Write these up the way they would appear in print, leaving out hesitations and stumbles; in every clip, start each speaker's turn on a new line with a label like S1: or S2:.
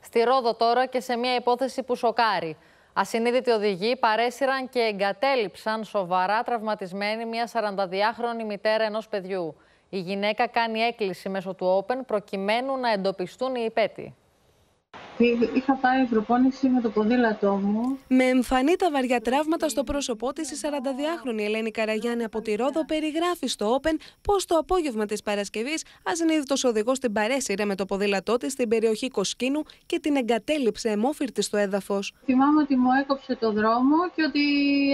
S1: Στη Ρόδο τώρα και σε μια υπόθεση που σοκάρει. Ασυνείδητοι οδηγοί παρέσυραν και εγκατέλειψαν σοβαρά τραυματισμένη μια 42χρονη μητέρα ενός παιδιού. Η γυναίκα κάνει έκκληση μέσω του Open προκειμένου να εντοπιστούν οι υπέτειοι.
S2: Είχα πάει προπόνηση με το ποδήλατό μου.
S3: Με εμφανή τα βαριά τραύματα στο πρόσωπό της, η 42χρονη Ελένη Καραγιάννη από τη Ρόδο περιγράφει στο Open πως το απόγευμα της Παρασκευής ασυνείδητος οδηγός την παρέσυρε με το ποδήλατό της στην περιοχή Κοσκίνου και την εγκατέλειψε αιμόφυρτη στο έδαφος.
S2: Θυμάμαι ότι μου έκοψε το δρόμο και ότι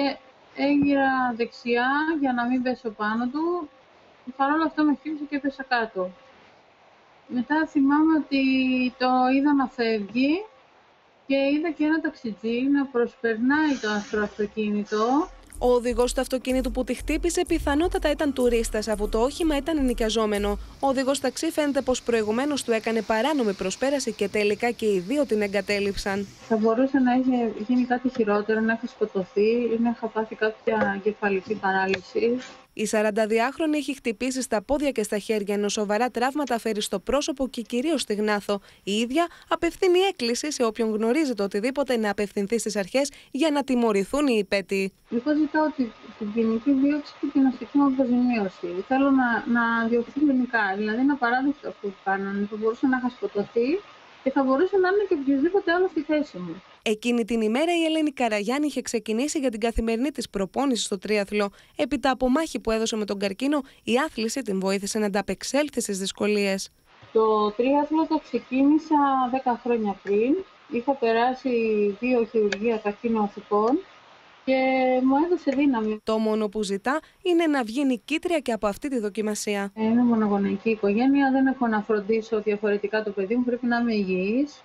S2: έγιρα δεξιά για να μην πέσω πάνω του. Παρ' όλα αυτά με χτύπησε και έπεσα κάτω. Μετά θυμάμαι ότι το είδα να φεύγει και είδα και ένα ταξιτζή να προσπερνάει το άσπρο αυτοκίνητο.
S3: Ο οδηγός του αυτοκίνητου που τη χτύπησε πιθανότατα ήταν τουρίστας, αφού το όχημα ήταν ενοικιαζόμενο. Ο οδηγός ταξί φαίνεται πως προηγουμένως του έκανε παράνομη προσπέραση και τελικά και οι δύο την εγκατέλειψαν.
S2: Θα μπορούσε να είχε γίνει κάτι χειρότερο, να είχα σκοτωθεί ή να είχα πάθει κάποια εγκεφαλική παράλυση.
S3: Η 42χρονη έχει χτυπήσει στα πόδια και στα χέρια, ενώ σοβαρά τραύματα φέρει στο πρόσωπο και κυρίως στη γνάθο. Η ίδια απευθύνει έκκληση σε όποιον γνωρίζει το οτιδήποτε να απευθυνθεί στις αρχές για να τιμωρηθούν οι υπέτειοι.
S2: Εγώ ζητάω την ποινική δίωξη και την αστική μου αποζημίωση. Θέλω να διωχθεί ποινικά, δηλαδή να παράδειξω αυτό που κάνανε. Θα μπορούσε να είχα σκοτωθεί και θα μπορούσε να είναι και οποιοδήποτε άλλο στη θέση μου.
S3: Εκείνη την ημέρα η Ελένη Καραγιάννη είχε ξεκινήσει για την καθημερινή της προπόνηση στο τρίαθλο. Έπειτα από μάχη που έδωσε με τον καρκίνο, η άθληση την βοήθησε να ανταπεξέλθει στις δυσκολίες.
S2: Το τρίαθλο το ξεκίνησα 10 χρόνια πριν. Είχα περάσει 2 χειρουργία καρκίνου οθικών και μου έδωσε δύναμη.
S3: Το μόνο που ζητά είναι να βγει νικήτρια και από αυτή τη δοκιμασία.
S2: Είμαι μονογονεϊκή οικογένεια, δεν έχω να φροντίσω διαφορετικά το παιδί μου, πρέπει να είμαι υγιής.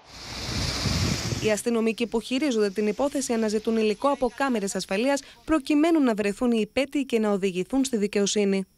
S3: Οι αστυνομικοί που χειρίζονται την υπόθεση αναζητούν υλικό από κάμερες ασφαλείας προκειμένου να βρεθούν οι υπέτειοι και να οδηγηθούν στη δικαιοσύνη.